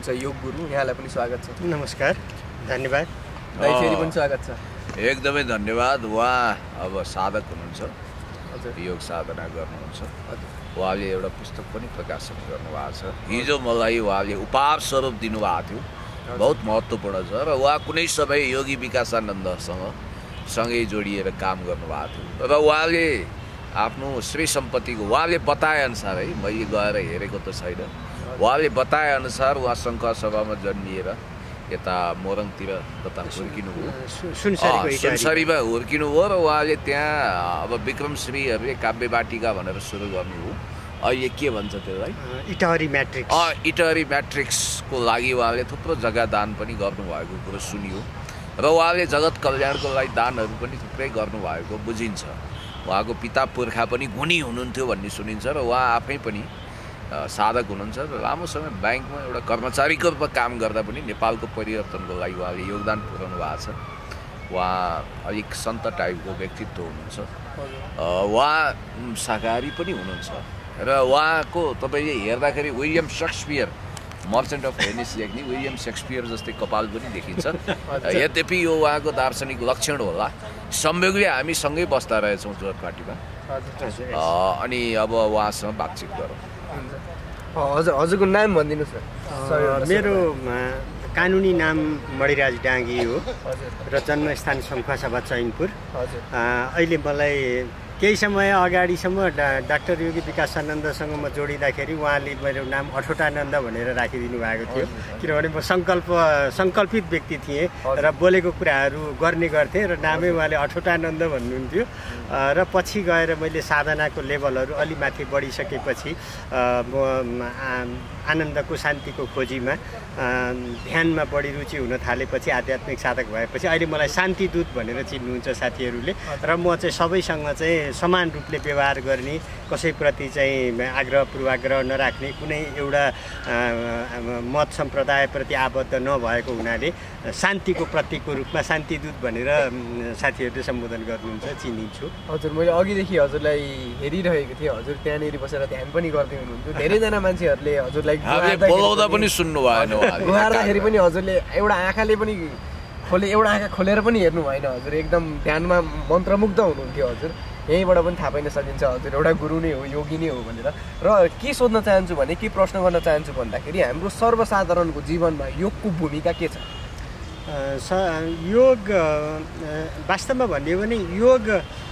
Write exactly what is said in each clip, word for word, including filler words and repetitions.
योग गुरु यहाँलाई पनि स्वागत छ। नमस्कार, धन्यवाद। दाइ फेरि पनि स्वागत छ। एकदमै धन्यवाद। उहाँ अब साधक हुनुहुन्छ, योग साधना गर्नुहुन्छ। उहाँले एउटा पुस्तक पनि प्रकाशन गर्नुभएको छ। हिजो मलाई उहाँले उपहार स्वरूप दिनुभएको थियो, बहुत महत्त्वपूर्ण छ। र उहाँ कुनै समय योगी विकासानन्दसँग सँगै जोडिएर काम गर्नुभएको थियो। र उहाँले आफ्नो श्री सम्पत्तिको उहाँले बताएअनुसार है, मैले गएर हेरेको त छैन, उहाँले बताएअनुसार उहाँ शङ्ख सभामा जन्मिएर यता मोरङतिर तता हुर्किनुभयो, सुनसरीमा हुर्किनुभयो। र उहाँले त्यहाँ अब विक्रमश्रीहरूले काव्य बाटिका भनेर सुरु गर्नुभयो। अहिले के भन्छ त्यसलाई, इटहरी म्याट्रिक्स अँ इटहरी म्याट्रिक्सको लागि उहाँले थुप्रो जग्गा दान पनि गर्नुभएको कुरो सुनियो। र उहाँले जगत कल्याणको लागि दानहरू पनि थुप्रै गर्नुभएको बुझिन्छ। उहाँको पिता पुर्खा पनि गुणी हुनुहुन्थ्यो भन्ने सुनिन्छ। र उहाँ आफै पनि साधक हुनुहुन्छ। र लामो समय ब्याङ्कमा एउटा कर्मचारीको रूपमा काम गर्दा पनि नेपालको परिवर्तनको लागि उहाँले योगदान पुर्याउनु भएको छ। उहाँ अलिक सन्त टाइपको व्यक्तित्व हुनुहुन्छ। उहाँ शाकाहारी पनि हुनुहुन्छ। र उहाँको तपाईँले हेर्दाखेरि William Shakespeare merchant of Venice लेख्ने विलियम सेक्सपियर जस्तै कपाल पनि देखिन्छ। यद्यपि यो उहाँको दार्शनिक लक्षण होला। संयोगले हामी सँगै बस्दा रहेछौँ जोरपाटीमा। अनि अब उहाँसँग बातचित गरौँ। हजुर हजुरको नाम भनिदिनुहोस् न। मेरो कानुनी नाम मणिराज डाँगी हो र जन्मस्थान शङ्खसभा चैनपुर। अहिले मलाई केही समय अगाडिसम्म डा डाक्टर योगी विकासानन्दसँग म जोडिँदाखेरि उहाँले मेरो नाम अठोटानन्द भनेर राखिदिनु भएको थियो। किनभने म सङ्कल्प सङ्कल्पित व्यक्ति थिएँ र बोलेको कुराहरू गर्ने गर्थेँ र नामै उहाँले अठोटानन्द भन्नुहुन्थ्यो। र पछि गएर मैले साधनाको लेभलहरू अलि माथि बढिसकेपछि म आनन्दको शान्तिको खोजीमा ध्यानमा बढी रुचि हुन थालेपछि आध्यात्मिक साधक भएपछि अहिले मलाई शान्ति दूत भनेर चिन्नुहुन्छ साथीहरूले। र म चाहिँ सबैसँग चाहिँ समान रूपले व्यवहार गर्ने, कसैप्रति चाहिँ आग्रह पूर्वाग्रह नराख्ने, कुनै एउटा मत सम्प्रदायप्रति आबद्ध नभएको हुनाले शान्तिको प्रतीकको रूपमा शान्तिदूत भनेर साथीहरूले सम्बोधन गर्नुहुन्छ, चिनिन्छु। हजुर, मैले अघिदेखि हजुरलाई हेरिरहेको थिएँ। हजुर त्यहाँनिर बसेर ध्यान पनि गर्दै हुनुहुन्थ्यो। धेरैजना मान्छेहरूले हजुरलाई बोलाउँदा पनि सुन्नु भएन, गुहार्दाखेरि पनि हजुरले एउटा आँखाले पनि खोले एउटा आँखा खोलेर पनि हेर्नु भएन। हजुर एकदम ध्यानमा मन्त्रमुग्ध हुनुहुन्थ्यो। हजुर यहीँबाट पनि थाहा पाइन सकिन्छ हजुर एउटा गुरु नै हो, योगी नै हो भनेर। र के सोध्न चाहन्छु भने, के प्रश्न गर्न चाहन्छु भन्दाखेरि हाम्रो सर्वसाधारणको जीवनमा योगको भूमिका के छ? स योग वास्तवमा भन्यो भने योग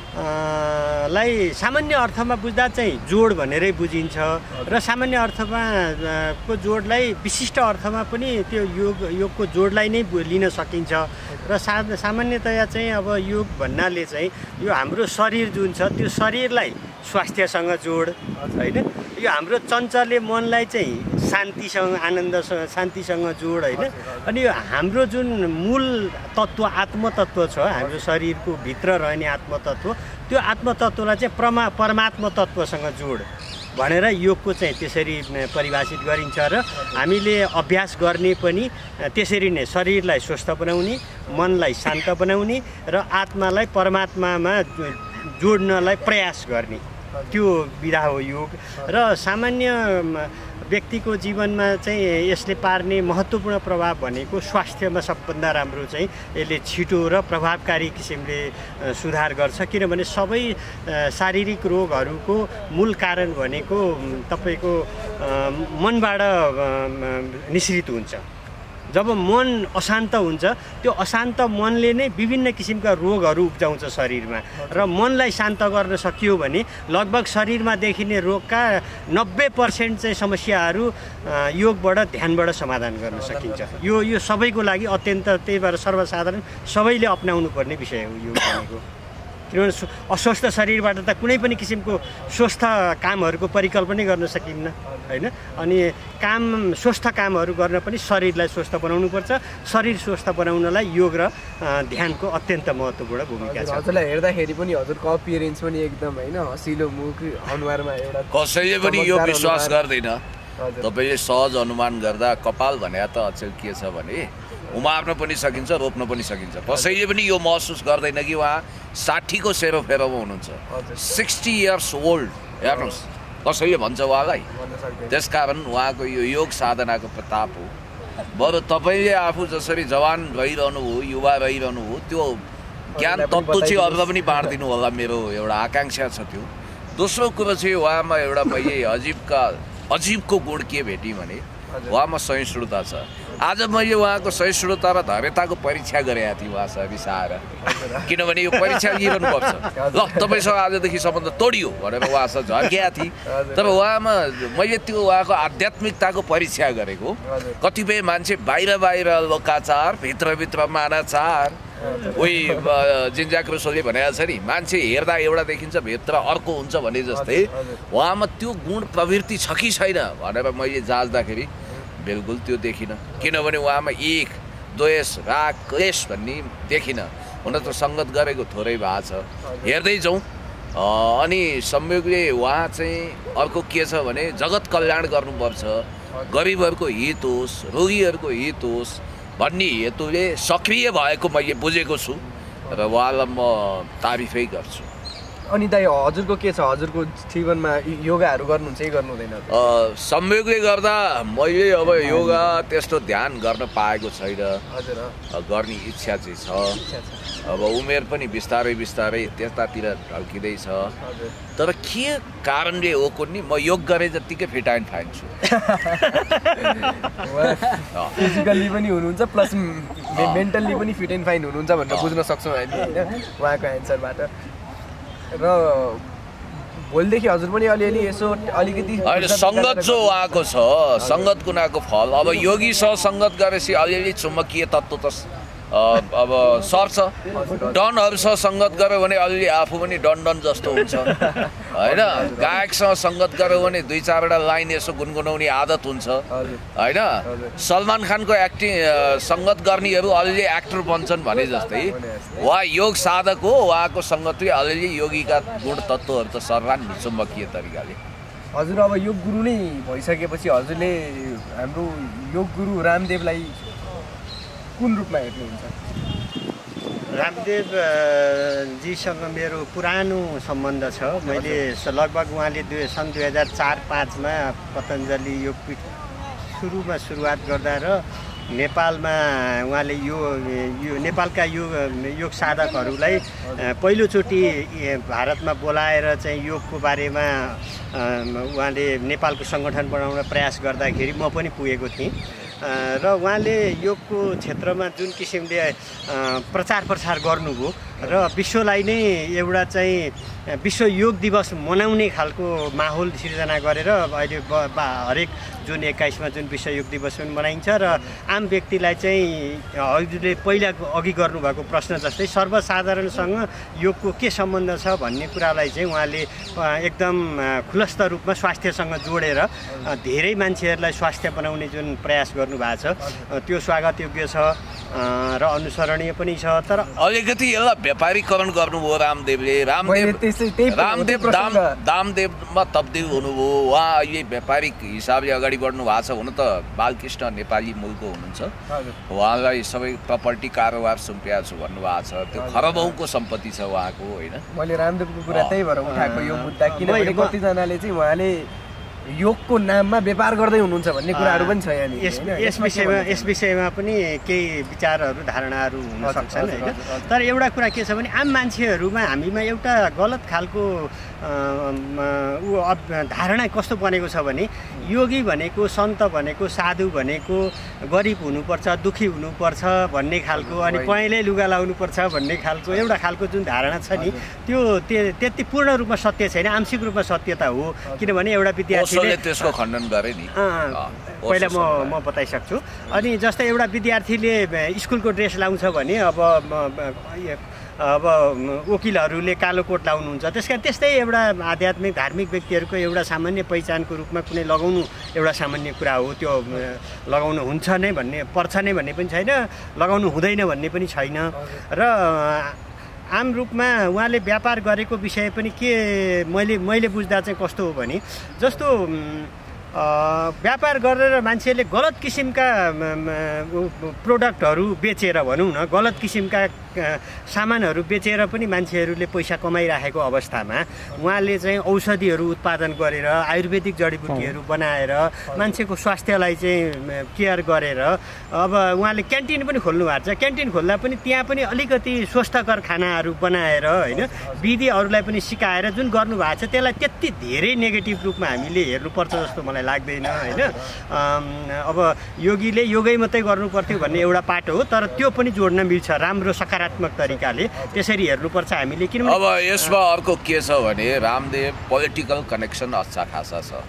लाई सामान्य अर्थमा बुझ्दा चाहिँ जोड भनेरै बुझिन्छ। र सामान्य अर्थमा को जोडलाई विशिष्ट अर्थमा पनि त्यो योग योगको जोडलाई नै लिन सकिन्छ। र सा सामान्यतया चाहिँ अब योग भन्नाले चाहिँ यो हाम्रो शरीर जुन छ त्यो शरीरलाई स्वास्थ्यसँग जोड होइन, यो हाम्रो चञ्चले मनलाई चाहिँ शान्तिसँग आनन्दसँग शान्तिसँग जोड होइन। अनि यो हाम्रो जुन मूल तत्त्व आत्मतत्त्व छ, हाम्रो शरीरको भित्र रहने आत्मतत्त्व, त्यो आत्मतत्त्वलाई चाहिँ परमा परमात्मा तत्त्वसँग जोड भनेर योगको चाहिँ त्यसरी परिभाषित गरिन्छ। र हामीले अभ्यास गर्ने पनि त्यसरी नै शरीरलाई स्वस्थ बनाउने, मनलाई शान्त बनाउने र आत्मालाई परमात्मामा जोड्नलाई प्रयास गर्ने, त्यो विधा हो योग। र सामान्य व्यक्तिको जीवनमा चाहिँ यसले पार्ने महत्त्वपूर्ण प्रभाव भनेको स्वास्थ्यमा सबभन्दा राम्रो चाहिँ यसले छिटो र प्रभावकारी किसिमले सुधार गर्छ। किनभने सबै शारीरिक रोगहरूको मूल कारण भनेको तपाईँको मनबाट निश्रित हुन्छ। जब मन अशान्त हुन्छ त्यो अशान्त मनले नै विभिन्न किसिमका रोगहरू उब्जाउँछ शरीरमा। र मनलाई शान्त गर्न सकियो भने लगभग शरीरमा देखिने रोगका नब्बे पर्सेन्ट चाहिँ समस्याहरू योगबाट ध्यानबाट समाधान गर्न सकिन्छ। यो यो सबैको लागि अत्यन्त, त्यही भएर सर्वसाधारण सबैले अपनाउनु पर्ने विषय हो योग भनेको। किनभने अस्वस्थ शरीरबाट त कुनै पनि किसिमको स्वस्थ कामहरूको परिकल्पना गर्न सकिन्न होइन। अनि काम स्वस्थ कामहरू गर्न पनि शरीरलाई स्वस्थ बनाउनुपर्छ। शरीर स्वस्थ बनाउनलाई योग र ध्यानको अत्यन्त महत्त्वपूर्ण भूमिका छ। हजुरलाई हेर्दाखेरि पनि हजुरको अपियरेन्स पनि एकदम होइन हँसिलो मुख, अनुहारमा एउटा कसैले पनि यो विश्वास गर्दैन। तपाईँले सहज अनुमान गर्दा कपाल भने त अचेल के छ भने उमार्न पनि सकिन्छ, रोप्न पनि सकिन्छ। कसैले पनि यो महसुस गर्दैन कि उहाँ साठीको सेरोफेरोमा हुनुहुन्छ, सिक्सटी इयर्स ओल्ड। हेर्नुहोस् कसैले भन्छ उहाँलाई। त्यसकारण उहाँको यो योग साधनाको प्रताप हो। बरु तपाईँले आफू जसरी जवान रहिरहनु हो युवा रहिरहनु हो त्यो ज्ञान तत्त्व चाहिँ अरूलाई पनि बाँडिदिनु होला मेरो एउटा आकाङ्क्षा छ त्यो। दोस्रो कुरो चाहिँ उहाँमा एउटा मैले अजीबका अजीबको गुण के भेटेँ भने उहाँमा सहिष्णुता छ। आज मैले उहाँको सहिष्णुता र धैर्यताको परीक्षा गरेका थिएँ उहाँसँग रिसाएर, किनभने यो परीक्षा लिइरहनुपर्छ। ल तपाईँसँग आजदेखि सम्बन्ध तोडियो भनेर उहाँसँग झर्किया थिएँ, तर उहाँमा मैले त्यो उहाँको आध्यात्मिकताको परीक्षा गरेको। कतिपय मान्छे बाहिर बाहिर लोकाचार भित्रभित्र मानाचार, उही जिन्जाक्रुसोले भनेको छ नि मान्छे हेर्दा एउटा देखिन्छ भित्र अर्को हुन्छ भने जस्तै उहाँमा त्यो गुण प्रवृत्ति छ कि छैन भनेर मैले जाँच्दाखेरि बिल्कुल त्यो देखिनँ। किनभने उहाँमा एक द्वेष राग क्लेश भन्ने देखिनँ। हुन त सङ्गत गरेको थोरै भएको छ, हेर्दै जाउँ। अनि संयोगले उहाँ चाहिँ अर्को के छ भने जगत कल्याण गर्नुपर्छ, गरिबहरूको हित होस्, रोगीहरूको हित होस् भन्ने हेतुले सक्रिय भएको मैले बुझेको छु र उहाँलाई म तारिफै गर्छु। अनि दाइ हजुरको के छ, हजुरको जीवनमा योगाहरू गर्नुहुन्छ कि गर्नु हुँदैन? संयोगले गर्दा मैले अब योगा त्यस्तो ध्यान गर्न पाएको छैन। हजुर गर्ने इच्छा चाहिँ छ। अब उमेर पनि बिस्तारै बिस्तारै त्यतातिर ढल्किँदैछ, तर के कारणले हो कुनै म योग गरे जत्तिकै फिट एन्ड फाइन छु। फिजिकल्ली पनि हुनुहुन्छ प्लस मेन्टल्ली पनि फिट एन्ड फाइन हुनुहुन्छ भनेर बुझ्न सक्छौँ हामी होइन उहाँको एन्सरबाट। र भोलिदेखि हजुर पनि अलिअलि यसो अलिकति अहिले सङ्गत जो उहाँको छ, सङ्गत कुनाको फल। अब योगीसँग सङ्गत गरेपछि अलिअलि चुम्बकीय तत्त्व त अब सर्छ। डनहरूसँग सङ्गत गऱ्यो भने अलिअलि आफू पनि डन डन जस्तो हुन्छ होइन। गायकसँग सङ्गत गऱ्यो भने दुई चारवटा लाइन यसो गुनगुनाउने आदत हुन्छ होइन। सलमान खानको एक्टिङ सङ्गत गर्नेहरू अलिअलि एक्टर बन्छन् भने जस्तै उहाँ योग साधक हो, उहाँको सङ्गतले अलिअलि योगीका गुण तत्त्वहरू त सर्लान् नि चुम्बकीय तरिकाले। हजुर अब योग गुरु नै भइसकेपछि हजुरले हाम्रो योग गुरु रामदेवलाई कुन रूपमा हेर्नुहुन्छ? रामदेव जीसँग मेरो पुरानो सम्बन्ध छ। मैले लगभग उहाँले दुई सन् दुई हजार चार पाँचमा पतञ्जलि योगपीठ सुरुमा सुरुवात गर्दा र नेपालमा उहाँले यो यो नेपालका योग योग साधकहरूलाई पहिलोचोटि भारतमा बोलाएर चाहिँ योगको बारेमा उहाँले नेपालको सङ्गठन बनाउन प्रयास गर्दाखेरि म पनि पुगेको थिएँ र उहाँले योगको क्षेत्रमा जुन किसिमले प्रचार प्रसार गर्नुभयो र विश्वलाई नै एउटा चाहिँ विश्व योग दिवस मनाउने खालको माहौल सिर्जना गरेर अहिले हरेक जुन एक्काइसमा जुन विश्व योग दिवस पनि मनाइन्छ र आम व्यक्तिलाई चाहिँ हजुरले पहिला अघि गर्नुभएको प्रश्न जस्तै सर्वसाधारणसँग योगको के सम्बन्ध छ भन्ने कुरालाई चाहिँ उहाँले एकदम खुलस्त रूपमा स्वास्थ्यसँग जोडेर धेरै मान्छेहरूलाई स्वास्थ्य बनाउने जुन प्रयास गर्नुभएको छ त्यो स्वागतयोग्य छ र अनुसरणीय पनि छ। तर अलिकति यसलाई व्यापारीकरण गर्नुभयो रामदेवले। रामदेव रामदेव दाम दामदेवमा तब्दिल हुनुभयो। उहाँ अहिले व्यापारिक हिसाबले अगाडि बढ्नु भएको छ। हुन त बालकृष्ण नेपाली मूलको हुनुहुन्छ, उहाँलाई सबै प्रपर्टी कारोबार सुम्पिया छु भन्नुभएको छ। त्यो खरबौँको सम्पत्ति छ उहाँको होइन। मैले रामदेवको कुरा त्यही भएर उठाएको यो मुद्दा, किनभने कतिजनाले चाहिँ उहाँले योगको नाममा व्यापार गर्दै हुनुहुन्छ भन्ने कुराहरू पनि छ यहाँनिर। यस यस विषयमा यस विषयमा पनि केही विचारहरू धारणाहरू हुन सक्छन् होइन। तर एउटा कुरा के छ भने आम मान्छेहरूमा हामीमा एउटा गलत खालको ऊ धारणा कस्तो बनेको छ भने योगी भनेको सन्त भनेको साधु भनेको गरिब हुनुपर्छ, दुखी हुनुपर्छ भन्ने खालको, अनि पहेँलै लुगा लाउनुपर्छ भन्ने खालको एउटा खालको जुन धारणा छ नि त्यो त्यति पूर्ण रूपमा सत्य छैन, आंशिक रूपमा सत्यता हो। किनभने एउटा विद्यार्थीले त्यसको खण्डन गरे नि पहिला म म बताइसक्छु। अनि जस्तै एउटा विद्यार्थीले स्कुलको ड्रेस लाउँछ भने अब अब वकिलहरूले कालो कोट लाउनुहुन्छ, त्यस कारण त्यस्तै एउटा आध्यात्मिक धार्मिक व्यक्तिहरूको एउटा सामान्य पहिचानको रूपमा कुनै लगाउनु एउटा सामान्य कुरा हो। त्यो लगाउनु हुन्छ नै भन्ने पर्छ नै भन्ने पनि छैन, लगाउनु हुँदैन भन्ने पनि छैन। र आम रूपमा उहाँले व्यापार गरेको विषय पनि के मैले मैले बुझ्दा चाहिँ कस्तो हो भने जस्तो व्यापार गरेर मान्छेले गलत किसिमका प्रोडक्टहरू बेचेर भनौँ न गलत किसिमका सामानहरू बेचेर पनि मान्छेहरूले पैसा कमाइराखेको अवस्थामा उहाँले चाहिँ औषधिहरू उत्पादन गरेर आयुर्वेदिक जडीबुटीहरू बनाएर मान्छेको स्वास्थ्यलाई चाहिँ केयर गरेर अब उहाँले क्यान्टिन पनि खोल्नु भएको छ। क्यान्टिन खोल्दा पनि त्यहाँ पनि अलिकति स्वस्थकर खानाहरू बनाएर होइन विधि अरूलाई पनि सिकाएर जुन गर्नुभएको छ त्यसलाई त्यति धेरै नेगेटिभ रूपमा हामीले हेर्नुपर्छ जस्तो मलाई लाग्दैन होइन। अब योगीले योगै मात्रै गर्नुपर्थ्यो भन्ने एउटा पाटो हो, तर त्यो पनि जोड्न मिल्छ राम्रो सकारात्मक तरिकाले त्यसरी हेर्नुपर्छ हामीले। किनभने अब यसमा अर्को के छ भने रामदेव पोलिटिकल कनेक्सन अच्छा खासा छ।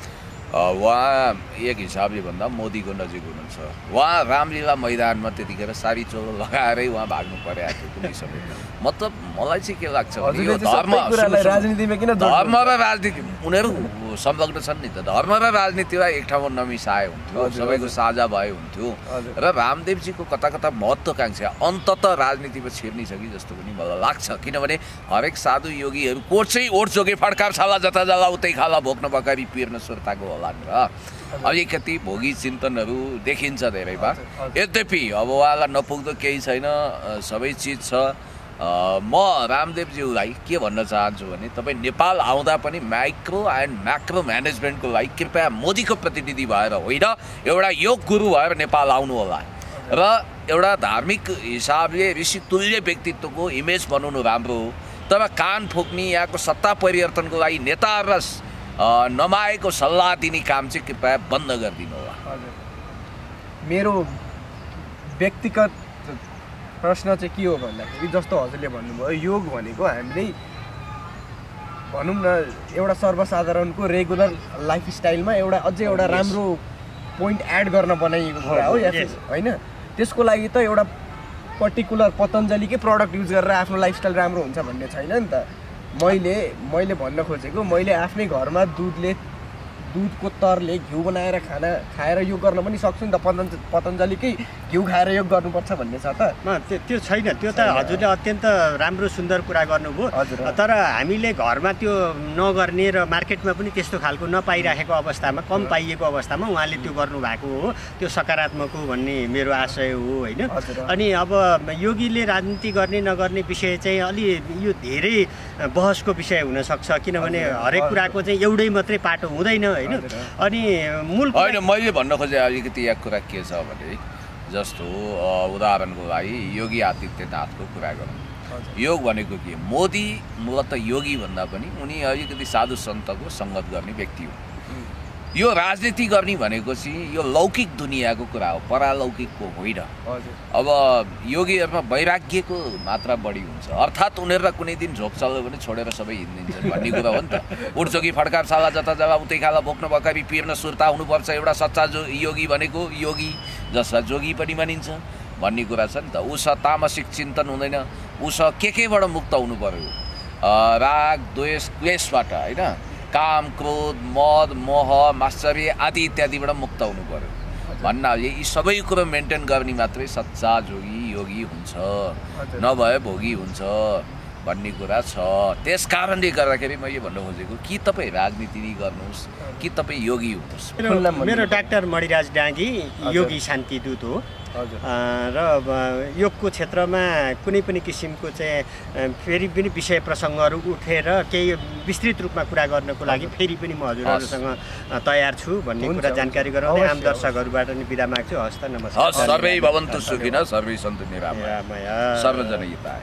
उहाँ एक हिसाबले भन्दा मोदीको नजिक हुनुहुन्छ। उहाँ रामलीला मैदानमा त्यतिखेर सारी चोलो लगाएरै उहाँ भाग्नु परेको थियो कुनै समय। मतलब मलाई चाहिँ के लाग्छ भने यो धर्म धर्म र राजनीति उनीहरू संलग्न छन् नि त। धर्म र राजनीतिलाई एक ठाउँमा नमिसाए हुन्थ्यो, सबैको साझा भए हुन्थ्यो। र रामदेवजीको कता कता महत्त्वकांक्षा अन्ततः राजनीतिमा छिर्ने छ कि जस्तो पनि मलाई लाग्छ। किनभने हरेक साधु योगीहरू कोट चाहिँ ओठ जोगे फड्कार छाला जता जाला उतै खाला भोक्न बकारी पिर्न सुर्ताको होला नि र अलिकति भोगी चिन्तनहरू देखिन्छ धेरै बार। यद्यपि अब उहाँलाई नपुग्दो केही छैन, सबै चिज छ। म रामदेवज्यूलाई के भन्न चाहन्छु भने तपाईँ नेपाल आउँदा पनि माइक्रो एन्ड म्याक्रो म्यानेजमेन्टको लागि कृपया मोदीको प्रतिनिधि भएर होइन एउटा योग गुरु भएर नेपाल आउनु होला र एउटा धार्मिक हिसाबले ऋषि तुल्य व्यक्तित्वको इमेज बनाउनु राम्रो हो। तर कान फुक्ने यहाँको सत्ता परिवर्तनको लागि नेताहरूलाई नमाएको सल्लाह दिने काम चाहिँ कृपया बन्द गरिदिनु होला। मेरो व्यक्तिगत प्रश्न चाहिँ के हो भन्दाखेरि जस्तो हजुरले भन्नुभयो योग भनेको हामीले भनौँ न एउटा सर्वसाधारणको रेगुलर लाइफस्टाइलमा एउटा अझै एउटा राम्रो पोइन्ट एड गर्न बनाइएको कुरा हो या होइन। त्यसको लागि त एउटा पर्टिकुलर पतञ्जलीकै प्रडक्ट युज गरेर आफ्नो लाइफस्टाइल राम्रो हुन्छ भन्ने छैन नि त। मैले मैले भन्न खोजेको मैले आफ्नै घरमा दुधले दुधको तरले घिउ बनाएर खाना खाएर योग गर्न पनि सक्छु नि त। पतञ्ज पतञ्जलीकै घिउ खाएर योग गर्नुपर्छ भन्ने छ त? त्यो छैन। त्यो त हजुरले अत्यन्त राम्रो सुन्दर कुरा गर्नुभयो। तर हामीले घरमा त्यो नगर्ने र मार्केटमा पनि त्यस्तो खालको नपाइराखेको अवस्थामा कम पाइएको अवस्थामा उहाँले त्यो गर्नुभएको हो। त्यो सकारात्मक हो भन्ने मेरो आशय हो होइन। अनि अब योगीले राजनीति गर्ने नगर्ने विषय चाहिँ अलि यो धेरै बहसको विषय हुनसक्छ। किनभने हरेक कुराको चाहिँ एउटै मात्रै पाटो हुँदैन होइन। अनि मूल होइन मैले भन्न खोजेँ अलिकति यहाँ कुरा के छ भने जस्तो उदाहरणको लागि योगी आदित्यनाथको कुरा गरौँ। योग भनेको के? मोदी मूलत योगी भन्दा पनि उनी अलिकति साधु सन्तको सङ्गत गर्ने व्यक्ति हो। यो राजनीति गर्ने भनेको चाहिँ यो लौकिक दुनियाँको कुरा हो, परालौकिकको होइन। अब योगीहरूमा वैराग्यको मात्रा बढी हुन्छ। अर्थात् उनीहरूलाई कुनै दिन झोक चल्यो भने छोडेर सबै हिँडिदिन्छन् भन्ने कुरा हो नि त। उठचोकी फड्कार साला जता जग्गा उतै खाला बोक्न बकारी पिर्न सुर्ता हुनुपर्छ एउटा सच्चा जो योगी भनेको योगी जसलाई जोगी पनि मानिन्छ भन्ने कुरा छ नि त। उसँग तामसिक चिन्तन हुँदैन, उसँग के केबाट मुक्त हुनु पर्यो? राग द्वेष क्लेशबाट होइन, काम क्रोध मद मोह मात्सर्य आदि इत्यादिबाट मुक्त हुनु पर्यो भन्नाले यी सबै कुरो मेन्टेन गर्ने मात्रै सच्चा जोगी योगी हुन्छ, नभए भोगी हुन्छ भन्ने कुरा छ। त्यस कारणले गर्दाखेरि मैले भन्न खोजेको कि तपाईँ राजनीति गर्नुहोस् कि तपाईँ योगी हुनुहोस्। मेरो डाक्टर मणिराज डाँगी योगी शान्ति दूत हो र योगको क्षेत्रमा कुनै पनि किसिमको चाहिँ फेरि पनि विषय प्रसङ्गहरू उठेर केही विस्तृत रूपमा कुरा गर्नको लागि फेरि पनि म हजुरहरूसँग तयार छु भन्ने कुरा जानकारी गराउँदै आम दर्शकहरूबाट नि बिदा माग्छु। हस्त नमस्कार। सर्वै भवन्तु सुखिनः सर्वै सन्तु निरामया सर्वजन हिताय।